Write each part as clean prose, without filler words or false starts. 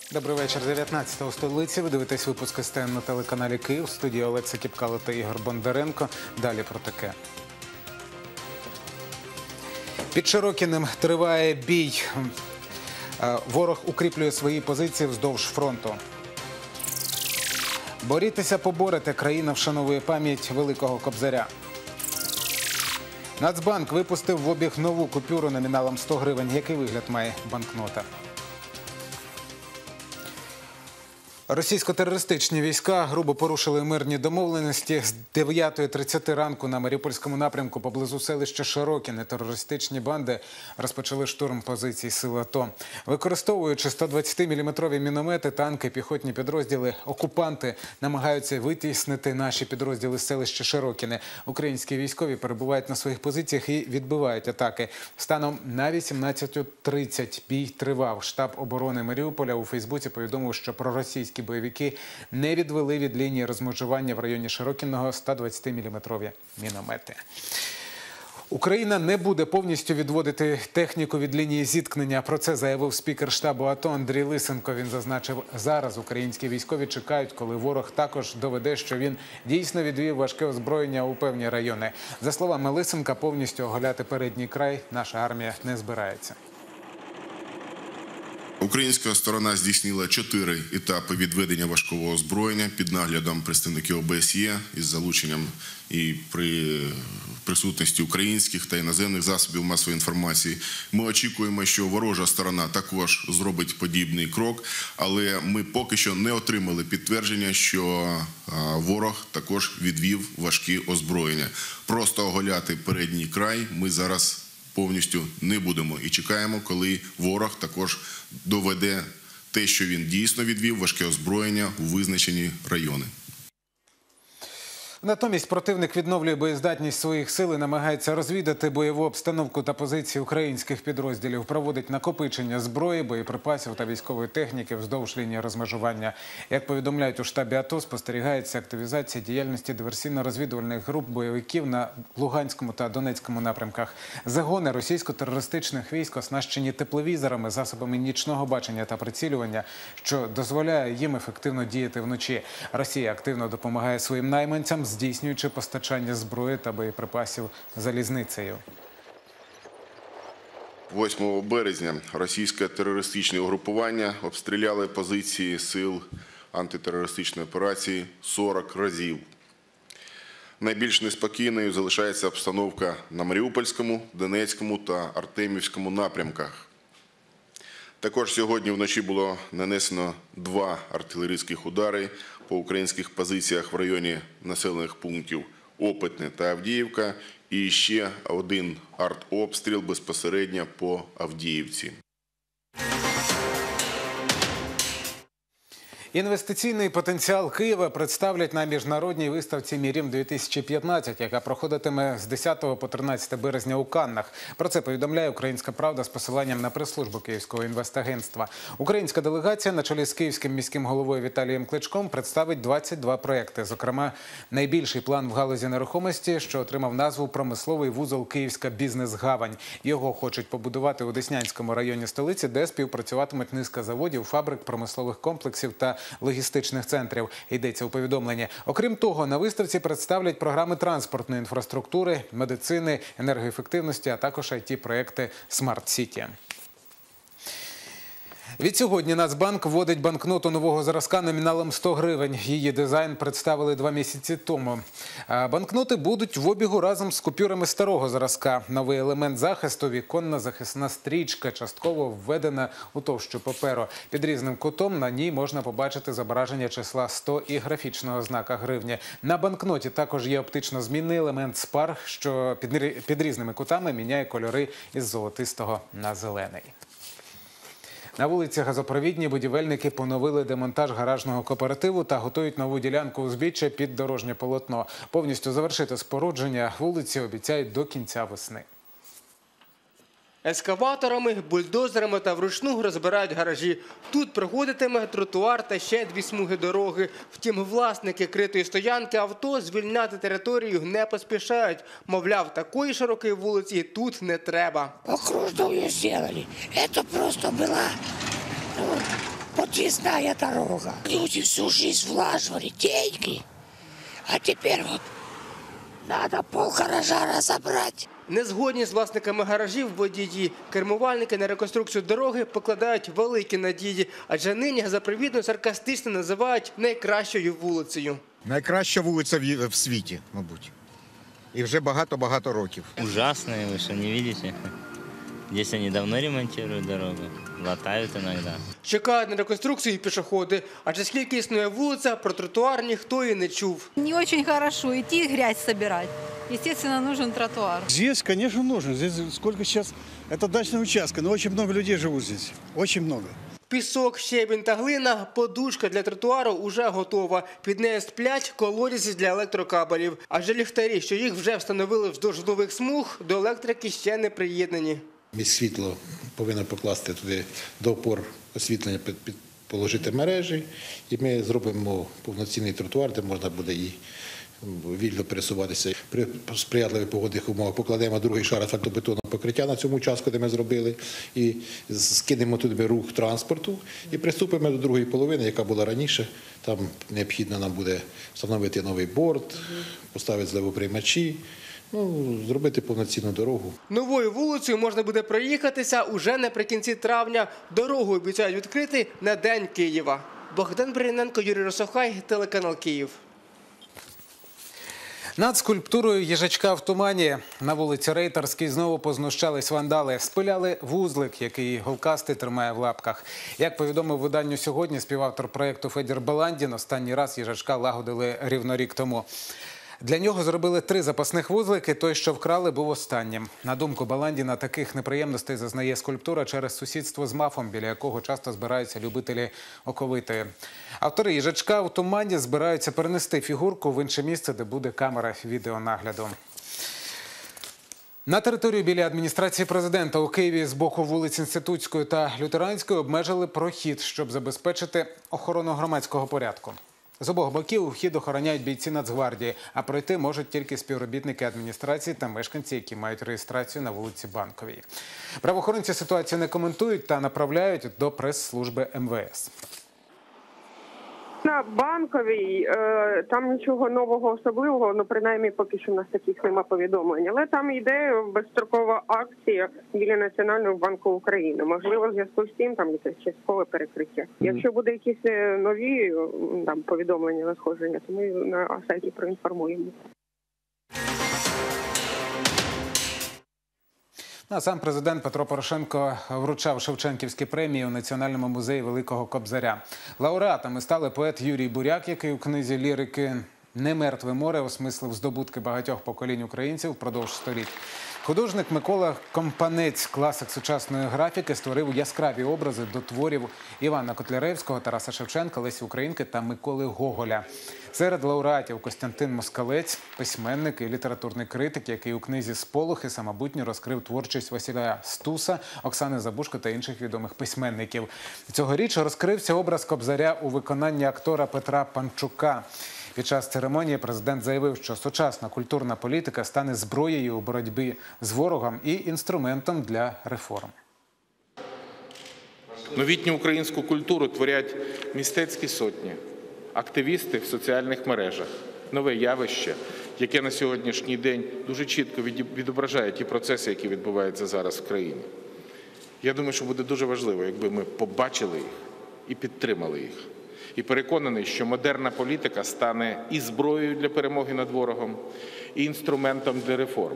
Добрий вечір. 19-го у столиці. Ви дивитесь випуск СТН на телеканалі Київ. В студії Олекса Кіпкало та Ігор Бондаренко. Далі про таке. Під Широкіним триває бій. Ворог укріплює свої позиції вздовж фронту. Борітеся, поборете. Країна вшановує пам'ять Великого Кобзаря. Нацбанк випустив в обіг нову купюру номіналом 100 гривень. Який вигляд має банкнота? Російсько-терористичні війська грубо порушили мирні домовленості. З 9:30 ранку на Маріупольському напрямку поблизу селища Широкіне терористичні банди розпочали штурм позицій сил АТО. Використовуючи 120-мм міномети, танки, піхотні підрозділи, окупанти намагаються витіснити наші підрозділи з селища Широкіне. Українські військові перебувають на своїх позиціях і відбивають атаки. Станом на 18:30 бій тривав. Штаб оборони Маріуполя у Фейсбуці повідомив, що проросійські бойовики не відвели від лінії розмежування в районі Широкіного 120-мм міномети. Україна не буде повністю відводити техніку від лінії зіткнення. Про це заявив спікер штабу АТО Андрій Лисенко. Він зазначив, зараз українські військові чекають, коли ворог також доведе, що він дійсно відвів важке озброєння у певні райони. За словами Лисенка, повністю оголяти передній край наша армія не збирається. Українська сторона здійснила 4 етапи відведення важкого озброєння під наглядом представників ОБСЄ із залученням і при присутності українських та іноземних засобів масової інформації. Ми очікуємо, що ворожа сторона також зробить подібний крок, але ми поки що не отримали підтвердження, що ворог також відвів важкі озброєння. Просто оголяти передній край ми зараз повністю не будемо і чекаємо, коли ворог також доведе те, що він дійсно відвів важке озброєння у визначені райони. Натомість противник відновлює боєздатність своїх сил і намагається розвідати бойову обстановку та позиції українських підрозділів, проводить накопичення зброї, боєприпасів та військової техніки вздовж лінії розмежування. Як повідомляють у штабі АТО, спостерігається активізація діяльності диверсійно-розвідувальних груп бойовиків на Луганському та Донецькому напрямках. Загони російсько-терористичних військ оснащені тепловізорами, засобами нічного бачення та прицілювання, що дозволяє їм ефективно діяти вночі. Росія активно допомагає своїм найманцям, здійснюючи постачання зброї та боєприпасів залізницею. 8 березня російське терористичне угрупування обстріляли позиції сил антитерористичної операції 40 разів. Найбільш неспокійною залишається обстановка на Маріупольському, Донецькому та Артемівському напрямках. Також сьогодні вночі було нанесено 2 артилерійських удари по українських позиціях в районі населених пунктів Опитне та Авдіївка і ще 1 артобстріл безпосередньо по Авдіївці. Інвестиційний потенціал Києва представлять на міжнародній виставці «Мірім-2015», яка проходитиме з 10 по 13 березня у Каннах. Про це повідомляє «Українська правда» з посиланням на прес-службу Київського інвестагентства. Українська делегація на чолі з київським міським головою Віталієм Кличком представить 22 проекти. Зокрема, найбільший план в галузі нерухомості, що отримав назву «Промисловий вузол Київська бізнес-гавань». Його хочуть побудувати у Деснянському районі столиці, де співпрацюватимуть низка заводів, фабрик, промислових комплексів та логістичних центрів, йдеться у повідомленні. Окрім того, на виставці представлять програми транспортної інфраструктури, медицини, енергоефективності, а також IT-проекти «Смарт Сіті». Відсьогодні Нацбанк вводить банкноту нового зразка номіналом 100 гривень. Її дизайн представили 2 місяці тому. Банкноти будуть в обігу разом з купюрами старого зразка. Новий елемент захисту – віконна захисна стрічка, частково введена у товщу паперу. Під різним кутом на ній можна побачити зображення числа 100 і графічного знака гривні. На банкноті також є оптично змінний елемент спар, що під різними кутами міняє кольори із золотистого на зелений. На вулиці Газопровідній будівельники поновили демонтаж гаражного кооперативу та готують нову ділянку узбіччя під дорожнє полотно. Повністю завершити спорудження вулиці обіцяють до кінця весни. Ескаваторами, бульдозерами та вручну розбирають гаражі. Тут проходитиме тротуар та ще 2 смуги дороги. Втім, власники критої стоянки авто звільняти територію не поспішають. Мовляв, такої широкої вулиці тут не треба. Окружную сделали. Это просто была подъездная дорога. Люди всю жизнь влаживали деньги, а теперь вот надо полгаража разобрать. Не згодні з власниками гаражів водії. Кермувальники на реконструкцію дороги покладають великі надії, адже нині газопровідну саркастично називають найкращою вулицею. Найкраща вулиця в світі, мабуть. І вже багато-багато років. Ужасные, вы что, не видите? Здесь они давно ремонтируют дорогу, латают иногда. Чекають на реконструкцію і пішоходи, адже скільки існує вулиця, про тротуар ніхто і не чув. Не очень хорошо идти грязь собирать. Естественно, нужен тротуар. Здесь, конечно, нужен. Здесь сколько сейчас... Это дачный участок, но очень много людей живут здесь. Очень много. Пісок, щебінь та глина, подушка для тротуару уже готова. Під нею сплять колодязі для електрокабелів. Адже ліхтарі, що їх вже встановили вздовж житлових смуг, до електрики ще не приєднані. Міськсвітло повинно покласти туди до опор освітлення, положити мережі, і ми зробимо повноцінний тротуар, де можна буде і вільно пересуватися. При сприятливих погодних умовах покладемо другий шар асфальтобетонного покриття на цьому участку, де ми зробили, і скинемо туди рух транспорту, і приступимо до другої половини, яка була раніше. Там необхідно нам буде встановити новий борт, поставити зливоприймачі, зробити повноцінну дорогу. Новою вулицею можна буде проїхатися уже наприкінці травня. Дорогу обіцяють відкрити на День Києва. Богдан Бриненко, Юрій Росохай, телеканал Київ. Над скульптурою їжачка в тумані на вулиці Рейтерській знову познущались вандали. Спиляли вузлик, який голкастий тримає в лапках. Як повідомив виданню «Сьогодні» співавтор проєкту Федір Баландін, останній раз їжачка лагодили рівно рік тому. Для нього зробили 3 запасних вузлики, той, що вкрали, був останнім. На думку Баландіна, таких неприємностей зазнає скульптура через сусідство з МАФом, біля якого часто збираються любителі оковитої. Автори їжачка у тумані збираються перенести фігурку в інше місце, де буде камера відеонагляду. На територію біля адміністрації президента у Києві з боку вулиць Інститутської та Лютеранської обмежили прохід, щоб забезпечити охорону громадського порядку. З обох боків вхід охороняють бійці Нацгвардії, а пройти можуть тільки співробітники адміністрації та мешканці, які мають реєстрацію на вулиці Банковій. Правоохоронці ситуацію не коментують та направляють до прес-служби МВС. На Банковій там нічого нового особливого, ну принаймні поки що у нас таких нема повідомлень. Але там йде безстрокова акція біля Національного банку України. Можливо, в зв'язку з тим там якесь часткове перекриття. Якщо буде якісь нові там повідомлення надходження, то ми на сайті проінформуємо. А сам президент Петро Порошенко вручав Шевченківські премії у Національному музеї Великого Кобзаря. Лауреатами стали поет Юрій Буряк, який у книзі лірики «Немертве море» осмислив здобутки багатьох поколінь українців впродовж століть. Художник Микола Компанець, класик сучасної графіки, створив яскраві образи до творів Івана Котляревського, Тараса Шевченка, Лесі Українки та Миколи Гоголя. Серед лауреатів Костянтин Москалець, письменник і літературний критик, який у книзі «Сполохи» самобутньо розкрив творчість Василя Стуса, Оксани Забушко та інших відомих письменників. Цьогоріч розкрився образ Кобзаря у виконанні актора Петра Панчука. Під час церемонії президент заявив, що сучасна культурна політика стане зброєю у боротьбі з ворогом і інструментом для реформ. Новітню українську культуру творять мистецькі сотні, активісти в соціальних мережах. Нове явище, яке на сьогоднішній день дуже чітко відображає ті процеси, які відбуваються зараз в країні. Я думаю, що буде дуже важливо, якби ми побачили їх і підтримали їх. І переконаний, що модерна політика стане і зброєю для перемоги над ворогом, і інструментом для реформ.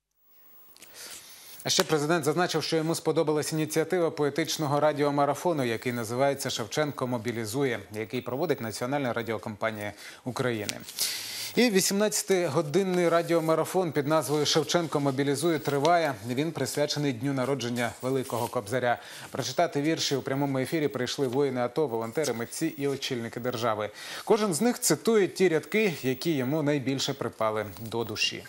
А ще президент зазначив, що йому сподобалась ініціатива поетичного радіомарафону, який називається «Шевченко мобілізує», який проводить Національна радіокомпанія України. І 18-годинний радіомарафон під назвою «Шевченко мобілізує» триває. Він присвячений дню народження Великого Кобзаря. Прочитати вірші у прямому ефірі прийшли воїни АТО, волонтери, митці і очільники держави. Кожен з них цитує ті рядки, які йому найбільше припали до душі.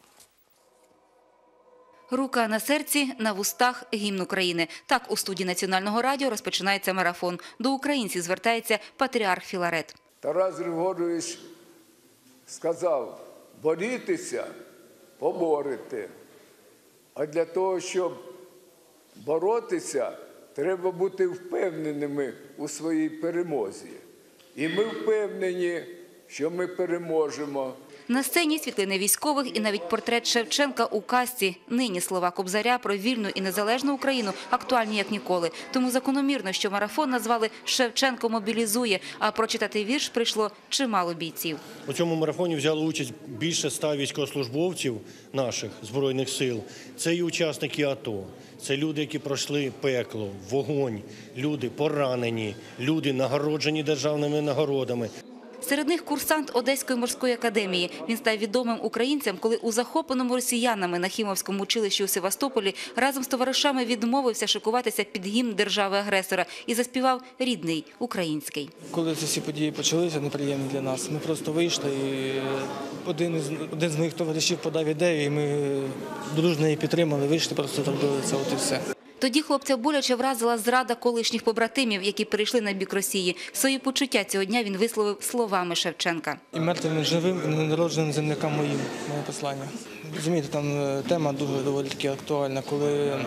Рука на серці, на вустах – гімн України. Так у студії Національного радіо розпочинається марафон. До українців звертається патріарх Філарет. Тарас Григорович сказав: борітеся, поборете. А для того, щоб боротися, треба бути впевненими у своїй перемозі. І ми впевнені, що ми переможемо. На сцені світлини військових і навіть портрет Шевченка у казці. Нині слова Кобзаря про вільну і незалежну Україну актуальні як ніколи. Тому закономірно, що марафон назвали «Шевченко мобілізує», а прочитати вірш прийшло чимало бійців. У цьому марафоні взяли участь більше 100 військовослужбовців наших Збройних сил. Це і учасники АТО, це люди, які пройшли пекло, вогонь, люди поранені, люди нагороджені державними нагородами. Серед них курсант Одеської морської академії. Він став відомим українцям, коли у захопленому росіянами Нахімовському училищі у Севастополі разом з товаришами відмовився шикуватися під гімн держави-агресора і заспівав рідний, український. Коли ці всі події почалися, неприємні для нас, ми просто вийшли, і один з моїх товаришів подав ідею, і ми дружно її підтримали, вийшли, просто зробили це, от і все. Тоді хлопця боляче вразила зрада колишніх побратимів, які перейшли на бік Росії. Свої почуття цього дня він висловив словами Шевченка. І мертвим, і живим, і ненародженим землякам моїм, моє послання. Розумієте, там тема дуже доволі таки актуальна, коли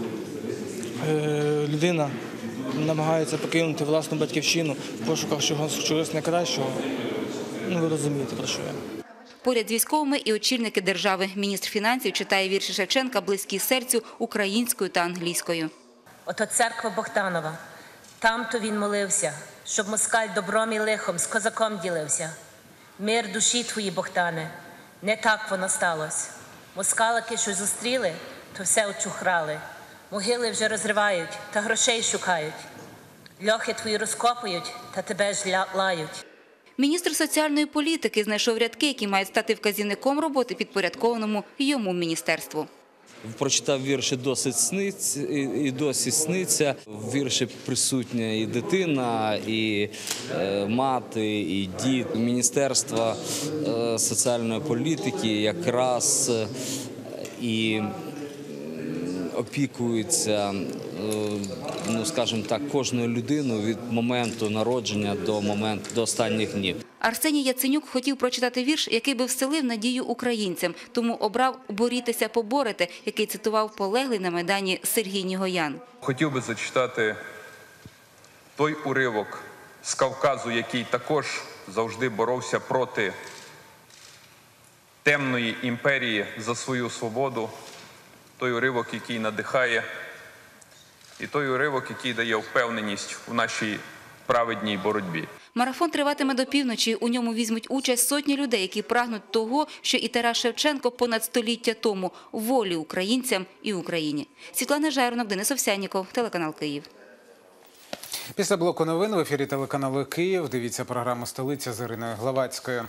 людина намагається покинути власну батьківщину в пошуках чогось найкращого. Ну, ви розумієте, про що я. Поряд з військовими і очільники держави. Міністр фінансів читає вірші Шевченка, близькі серцю, українською та англійською. Ото церква Богданова. Там-то він молився, щоб москаль добром і лихом з козаком ділився. Мир душі твої, Богдане, не так воно сталося. Москалики, що зустріли, то все очухрали. Могили вже розривають та грошей шукають. Льохи твої розкопують та тебе ж лають. Міністр соціальної політики знайшов рядки, які мають стати вказівником роботи підпорядкованому йому міністерству. Прочитав вірші і досі сниться. В вірші присутня і дитина, і мати, і дід. Міністерство соціальної політики якраз і опікується, ну, скажімо так, кожною людиною від моменту народження до останніх днів. Арсеній Яценюк хотів прочитати вірш, який би вселив надію українцям, тому обрав «Борітеся, поборете», який цитував полеглий на Майдані Сергій Нігоян. Хотів би зачитати той уривок з Кавказу, який також завжди боровся проти темної імперії за свою свободу, той уривок, який надихає, і той уривок, який дає впевненість у нашій праведній боротьбі. Марафон триватиме до півночі. У ньому візьмуть участь сотні людей, які прагнуть того, що і Тарас Шевченко понад століття тому – волі українцям і Україні. Світлана Жайронок, Денис Овсянніков, телеканал «Київ». Після блоку новин в ефірі телеканалу «Київ» дивіться програму «Столиця» з Іриною Главацькою.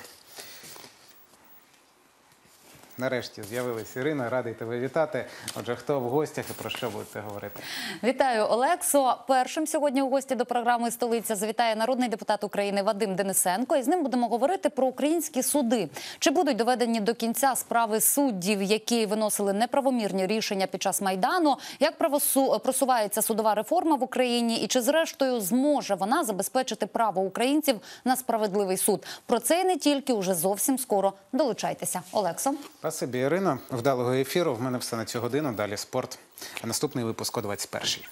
Нарешті з'явилась Ірина, радий тебе вітати. Отже, хто в гостях і про що будете говорити? Вітаю, Олексо. Першим сьогодні у гості до програми «Столиця» завітає народний депутат України Вадим Денисенко. І з ним будемо говорити про українські суди. Чи будуть доведені до кінця справи суддів, які виносили неправомірні рішення під час Майдану? Як просувається судова реформа в Україні? І чи зрештою зможе вона забезпечити право українців на справедливий суд? Про це і не тільки, уже зовсім скоро. Долучайтеся. Олексо. Спасибі, Ірино. Вдалого ефіру. В мене все на цю годину. Далі спорт. А наступний випуск о 21-й.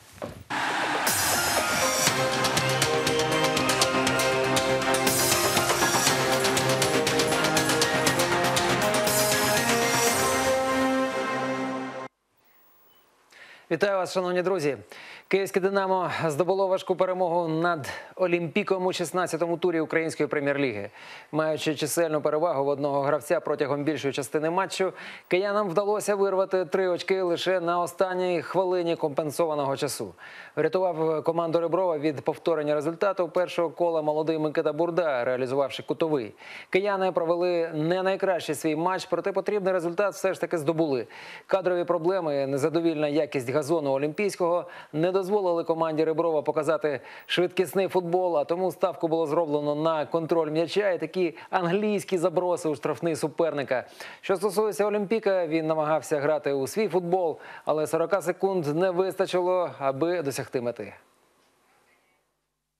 Вітаю вас, шановні друзі. Київське «Динамо» здобуло важку перемогу над «Олімпіком» у 16-му турі Української прем'єр-ліги. Маючи чисельну перевагу в одного гравця протягом більшої частини матчу, киянам вдалося вирвати 3 очки лише на останній хвилині компенсованого часу. Врятував команду Реброва від повторення результату першого кола молодий Микита Бурда, реалізувавши кутовий. Кияни провели не найкращий свій матч, проте потрібний результат все ж таки здобули. Кадрові проблеми, незадовільна якість газону Олімпійського не дозволили команді Реброва показати швидкісний футбол, а тому ставку було зроблено на контроль м'яча і такі англійські заброси у штрафний суперника. Що стосується Олімпіка, він намагався грати у свій футбол, але 40 секунд не вистачило, аби досягти мети.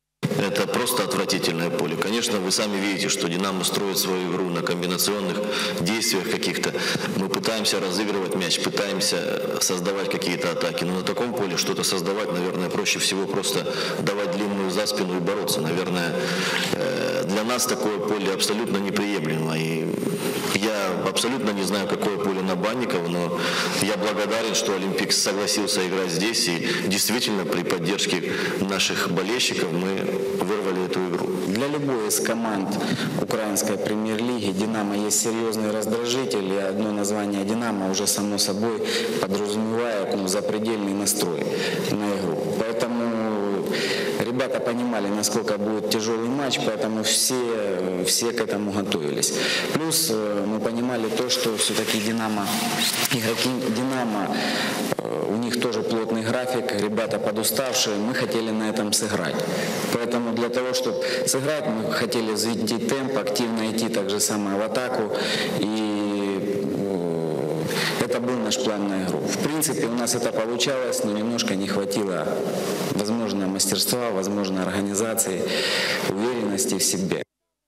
Это просто отвратительное поле. Конечно, вы сами видите, что «Динамо» строит свою игру на комбинационных действиях каких-то. Мы пытаемся разыгрывать мяч, пытаемся создавать какие-то атаки. Но на таком поле что-то создавать, наверное, проще всего просто давать длинную за спину и бороться. Наверное, для нас такое поле абсолютно неприемлемо. И я абсолютно не знаю, какое поле на Банникова, но я благодарен, что «Олимпик» согласился играть здесь. И действительно, при поддержке наших болельщиков мы вырвали эту игру. Для любой из команд украинской премьер-лиги «Динамо» есть серьезный раздражитель, и одно название «Динамо» уже само собой подразумевает запредельный настрой на игру. Поэтому ребята понимали, насколько будет тяжелый матч, поэтому все к этому готовились. Плюс мы понимали то, что все-таки «Динамо», игроки «Динамо», у них тоже плотный график, ребята подуставшие, мы хотели на этом сыграть. Поэтому для того, чтобы сыграть, мы хотели взвинтить темп, активно идти так же самое в атаку. И это был наш план на игру. В принципе, у нас это получалось, но немножко не хватило, возможно, мастерства, возможно, организации, уверенности в себе.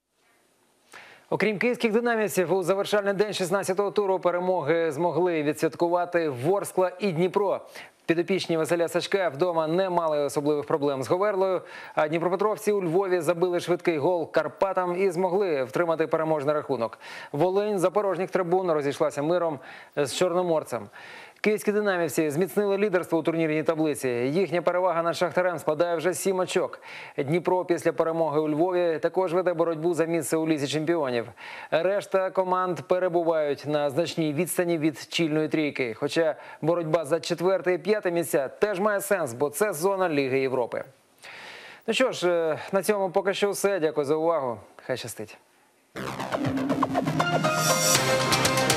Окрім київських динамівців, у завершальний день 16-го туру перемоги змогли відсвяткувати Ворскла і Дніпро. Підопічні Василя Сачка вдома не мали особливих проблем з Говерлою, а дніпропетровці у Львові забили швидкий гол Карпатам і змогли втримати переможний рахунок. Волинь за порожніх трибун розійшлася миром з Чорноморцем. Київські динамівці зміцнили лідерство у турнірній таблиці. Їхня перевага над Шахтарем складає вже 7 очок. Дніпро після перемоги у Львові також веде боротьбу за місце у Лізі чемпіонів. Решта команд перебувають на значній відстані від чільної трійки. Хоча боротьба за 4 і 5 місця теж має сенс, бо це зона Ліги Європи. Ну що ж, на цьому поки що все. Дякую за увагу. Хай щастить.